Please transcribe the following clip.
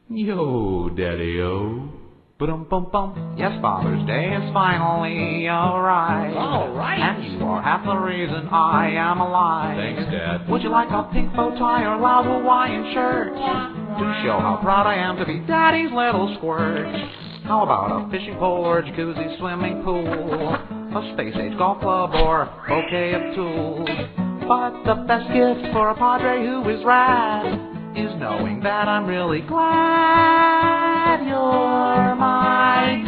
Yo, Daddy-o. Ba-dum-bum-bum. Yes, Father's Day is finally arrived. All right. And you are half the reason I am alive. Thanks, Dad. Would you like a pink bow tie or loud Hawaiian shirt? To show how proud I am to be Daddy's little squirt. How about a fishing pole or jacuzzi swimming pool? A space-age golf club or a bouquet of tools? But the best gift for a padre who is rad is knowing that I'm really glad you're my